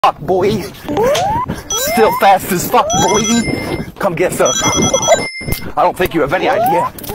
fuck, boy. Still fast as fuck, boy. Come get some. I don't think you have any idea